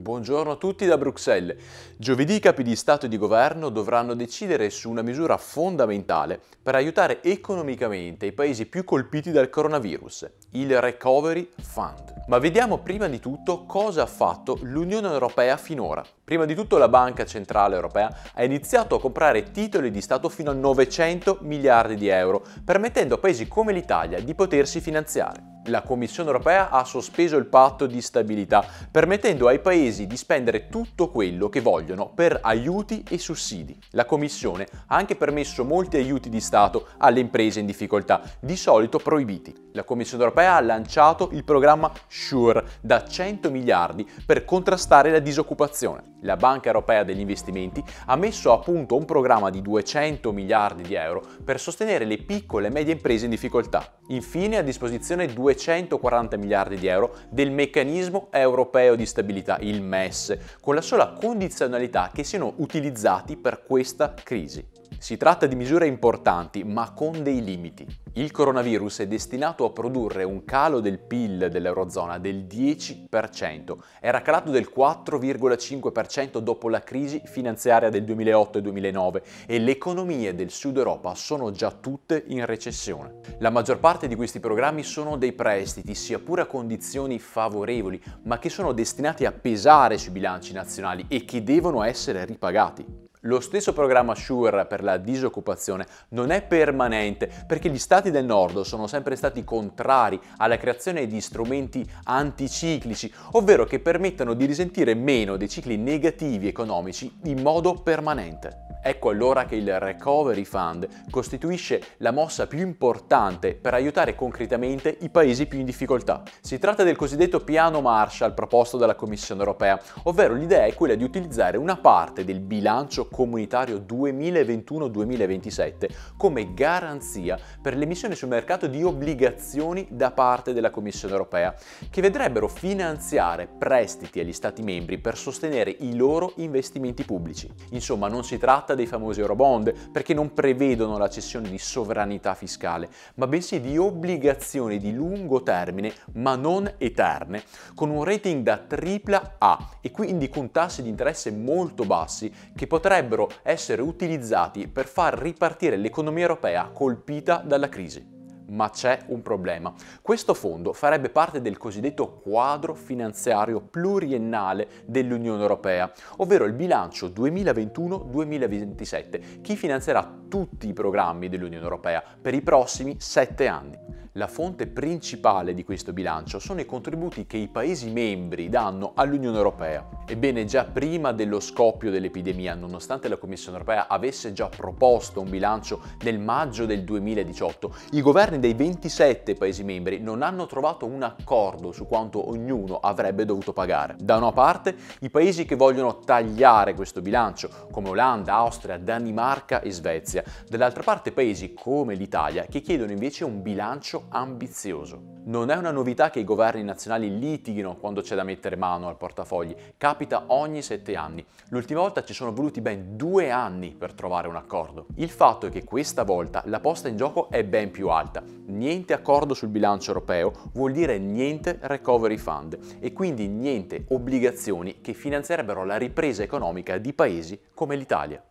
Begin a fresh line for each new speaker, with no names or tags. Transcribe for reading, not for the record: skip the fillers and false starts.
Buongiorno a tutti da Bruxelles. Giovedì i capi di Stato e di Governo dovranno decidere su una misura fondamentale per aiutare economicamente i paesi più colpiti dal coronavirus, il Recovery Fund. Ma vediamo prima di tutto cosa ha fatto l'Unione Europea finora. Prima di tutto la Banca Centrale Europea ha iniziato a comprare titoli di Stato fino a 900 miliardi di euro, permettendo a paesi come l'Italia di potersi finanziare. La Commissione Europea ha sospeso il patto di stabilità, permettendo ai paesi di spendere tutto quello che vogliono per aiuti e sussidi. La Commissione ha anche permesso molti aiuti di Stato alle imprese in difficoltà, di solito proibiti. La Commissione Europea ha lanciato il programma SURE da 100 miliardi per contrastare la disoccupazione. La Banca Europea degli Investimenti ha messo a punto un programma di 200 miliardi di euro per sostenere le piccole e medie imprese in difficoltà. Infine, a disposizione 240 miliardi di euro del Meccanismo Europeo di Stabilità, il MES, con la sola condizionalità che siano utilizzati per questa crisi. Si tratta di misure importanti, ma con dei limiti. Il coronavirus è destinato a produrre un calo del PIL dell'Eurozona del 10%. Era calato del 4,5% dopo la crisi finanziaria del 2008 e 2009 e le economie del Sud Europa sono già tutte in recessione. La maggior parte di questi programmi sono dei prestiti, sia pure a condizioni favorevoli, ma che sono destinati a pesare sui bilanci nazionali e che devono essere ripagati. Lo stesso programma SURE per la disoccupazione non è permanente perché gli stati del nord sono sempre stati contrari alla creazione di strumenti anticiclici, ovvero che permettano di risentire meno dei cicli negativi economici in modo permanente. Ecco allora che il Recovery Fund costituisce la mossa più importante per aiutare concretamente i paesi più in difficoltà. Si tratta del cosiddetto piano Marshall proposto dalla Commissione Europea, ovvero l'idea è quella di utilizzare una parte del bilancio comunitario 2021-2027 come garanzia per l'emissione sul mercato di obbligazioni da parte della Commissione Europea, che vedrebbero finanziare prestiti agli Stati membri per sostenere i loro investimenti pubblici. Insomma, non si tratta dei famosi Eurobond, perché non prevedono la cessione di sovranità fiscale, ma bensì di obbligazioni di lungo termine, ma non eterne, con un rating da AAA e quindi con tassi di interesse molto bassi che potrebbero essere utilizzati per far ripartire l'economia europea colpita dalla crisi. Ma c'è un problema. Questo fondo farebbe parte del cosiddetto quadro finanziario pluriennale dell'Unione Europea, ovvero il bilancio 2021-2027, che finanzierà tutti i programmi dell'Unione Europea per i prossimi 7 anni. La fonte principale di questo bilancio sono i contributi che i Paesi membri danno all'Unione Europea. Ebbene, già prima dello scoppio dell'epidemia, nonostante la Commissione Europea avesse già proposto un bilancio nel maggio del 2018, i governi dei 27 Paesi membri non hanno trovato un accordo su quanto ognuno avrebbe dovuto pagare. Da una parte, i Paesi che vogliono tagliare questo bilancio, come Olanda, Austria, Danimarca e Svezia. Dall'altra parte, Paesi come l'Italia, che chiedono invece un bilancio ambizioso. Non è una novità che i governi nazionali litighino quando c'è da mettere mano al portafogli, capita ogni 7 anni. L'ultima volta ci sono voluti ben 2 anni per trovare un accordo. Il fatto è che questa volta la posta in gioco è ben più alta. Niente accordo sul bilancio europeo vuol dire niente Recovery Fund e quindi niente obbligazioni che finanzierebbero la ripresa economica di paesi come l'Italia.